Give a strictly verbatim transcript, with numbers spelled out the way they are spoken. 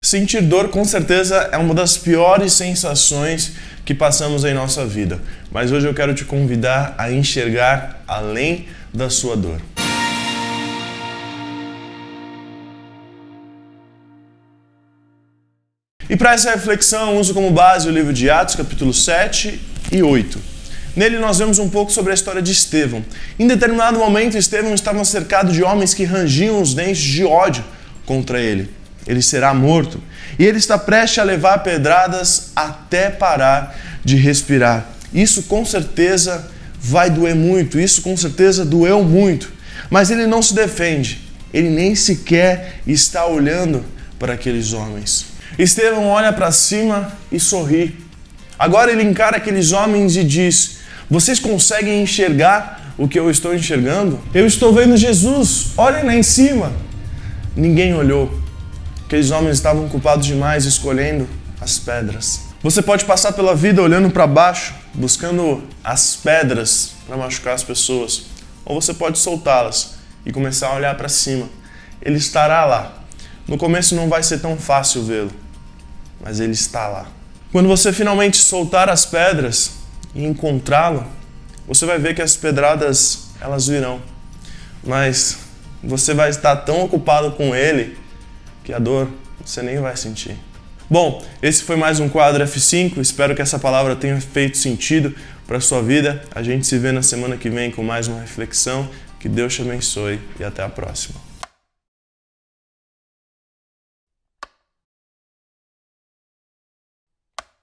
Sentir dor, com certeza, é uma das piores sensações que passamos em nossa vida. Mas hoje eu quero te convidar a enxergar além da sua dor. E para essa reflexão, uso como base o livro de Atos, capítulo sete e oito. Nele nós vemos um pouco sobre a história de Estevão. Em determinado momento, Estevão estava cercado de homens que rangiam os dentes de ódio contra ele. Ele será morto. E ele está prestes a levar pedradas até parar de respirar. Isso com certeza vai doer muito. Isso com certeza doeu muito. Mas ele não se defende. Ele nem sequer está olhando para aqueles homens. Estevão olha para cima e sorri. Agora ele encara aqueles homens e diz: vocês conseguem enxergar o que eu estou enxergando? Eu estou vendo Jesus. Olhem lá em cima. Ninguém olhou. Aqueles homens estavam ocupados demais escolhendo as pedras. Você pode passar pela vida olhando para baixo, buscando as pedras para machucar as pessoas. Ou você pode soltá-las e começar a olhar para cima. Ele estará lá. No começo não vai ser tão fácil vê-lo, mas ele está lá. Quando você finalmente soltar as pedras e encontrá-lo, você vai ver que as pedradas, elas virão. Mas você vai estar tão ocupado com ele que a dor você nem vai sentir. Bom, esse foi mais um Quadro F cinco. Espero que essa palavra tenha feito sentido para a sua vida. A gente se vê na semana que vem com mais uma reflexão. Que Deus te abençoe e até a próxima.